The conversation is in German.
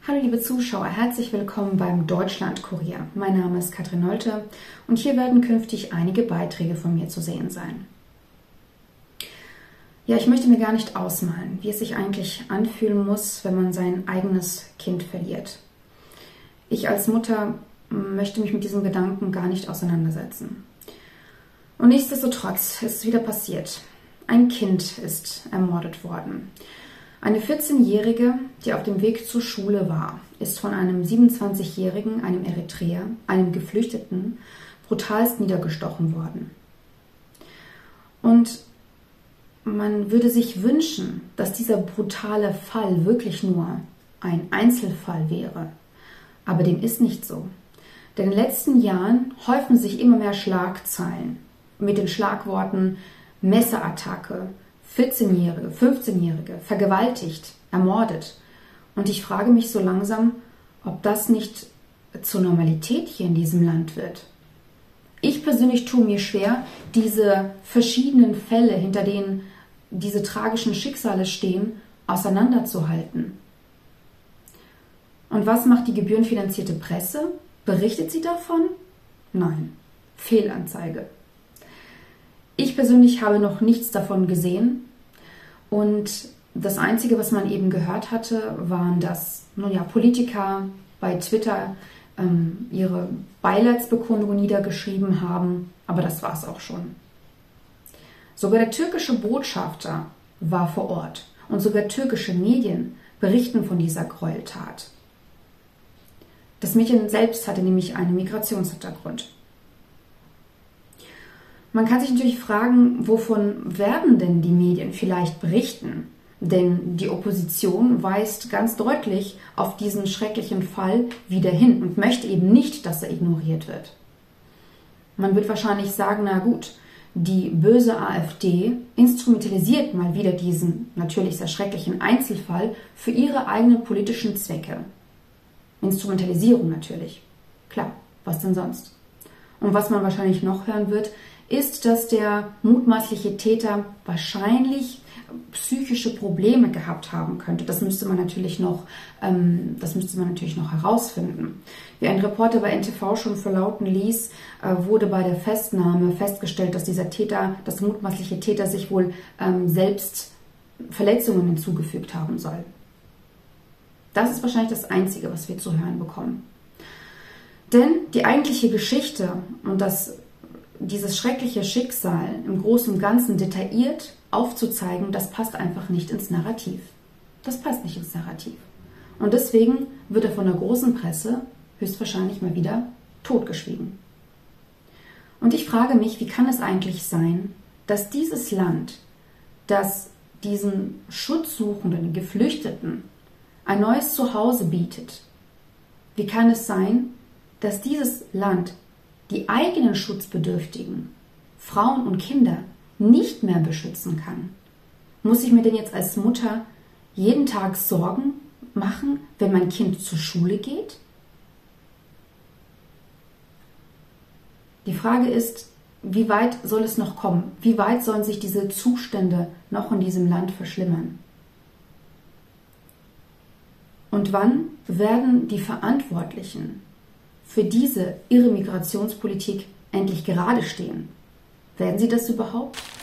Hallo liebe Zuschauer, herzlich willkommen beim Deutschlandkurier. Mein Name ist Katrin Nolte und hier werden künftig einige Beiträge von mir zu sehen sein. Ja, ich möchte mir gar nicht ausmalen, wie es sich eigentlich anfühlen muss, wenn man sein eigenes Kind verliert. Ich als Mutter möchte mich mit diesem Gedanken gar nicht auseinandersetzen. Und nichtsdestotrotz ist es wieder passiert. Ein Kind ist ermordet worden. Eine 14-Jährige, die auf dem Weg zur Schule war, ist von einem 27-Jährigen, einem Eritreer, einem Geflüchteten, brutalst niedergestochen worden. Und man würde sich wünschen, dass dieser brutale Fall wirklich nur ein Einzelfall wäre. Aber dem ist nicht so. Denn in den letzten Jahren häufen sich immer mehr Schlagzeilen mit den Schlagworten Messerattacke, 14-Jährige, 15-Jährige, vergewaltigt, ermordet. Und ich frage mich so langsam, ob das nicht zur Normalität hier in diesem Land wird. Ich persönlich tue mir schwer, diese verschiedenen Fälle, hinter denen diese tragischen Schicksale stehen, auseinanderzuhalten. Und was macht die gebührenfinanzierte Presse? Berichtet sie davon? Nein, Fehlanzeige. Ich persönlich habe noch nichts davon gesehen und das Einzige, was man eben gehört hatte, waren, dass Politiker bei Twitter ihre Beileidsbekundung niedergeschrieben haben, aber das war es auch schon. Sogar der türkische Botschafter war vor Ort und sogar türkische Medien berichten von dieser Gräueltat. Das Mädchen selbst hatte nämlich einen Migrationshintergrund. Man kann sich natürlich fragen, wovon werden denn die Medien vielleicht berichten? Denn die Opposition weist ganz deutlich auf diesen schrecklichen Fall wieder hin und möchte eben nicht, dass er ignoriert wird. Man wird wahrscheinlich sagen, na gut, die böse AfD instrumentalisiert mal wieder diesen natürlich sehr schrecklichen Einzelfall für ihre eigenen politischen Zwecke. Instrumentalisierung natürlich. Klar, was denn sonst? Und was man wahrscheinlich noch hören wird, ist, dass der mutmaßliche Täter wahrscheinlich psychische Probleme gehabt haben könnte. Das müsste man natürlich noch herausfinden. Wie ein Reporter bei NTV schon verlauten ließ, wurde bei der Festnahme festgestellt, dass das mutmaßliche Täter sich wohl selbst Verletzungen hinzugefügt haben soll. Das ist wahrscheinlich das Einzige, was wir zu hören bekommen. Denn die eigentliche Geschichte und dieses schreckliche Schicksal im Großen und Ganzen detailliert aufzuzeigen, das passt einfach nicht ins Narrativ. Das passt nicht ins Narrativ. Und deswegen wird er von der großen Presse höchstwahrscheinlich mal wieder totgeschwiegen. Und ich frage mich, wie kann es eigentlich sein, dass dieses Land, das diesen Schutzsuchenden, Geflüchteten ein neues Zuhause bietet, wie kann es sein, dass dieses Land die eigenen Schutzbedürftigen, Frauen und Kinder, nicht mehr beschützen kann? Muss ich mir denn jetzt als Mutter jeden Tag Sorgen machen, wenn mein Kind zur Schule geht? Die Frage ist, wie weit soll es noch kommen? Wie weit sollen sich diese Zustände noch in diesem Land verschlimmern? Und wann werden die Verantwortlichen für diese irre Migrationspolitik endlich gerade stehen? Werden sie das überhaupt?